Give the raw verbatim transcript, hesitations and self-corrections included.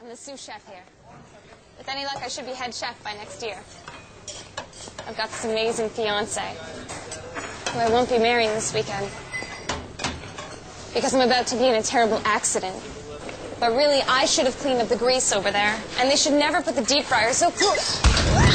I'm the sous chef here. With any luck, I should be head chef by next year. I've got this amazing fiancé, who I won't be marrying this weekend, because I'm about to be in a terrible accident. But really, I should have cleaned up the grease over there, and they should never put the deep fryer so close.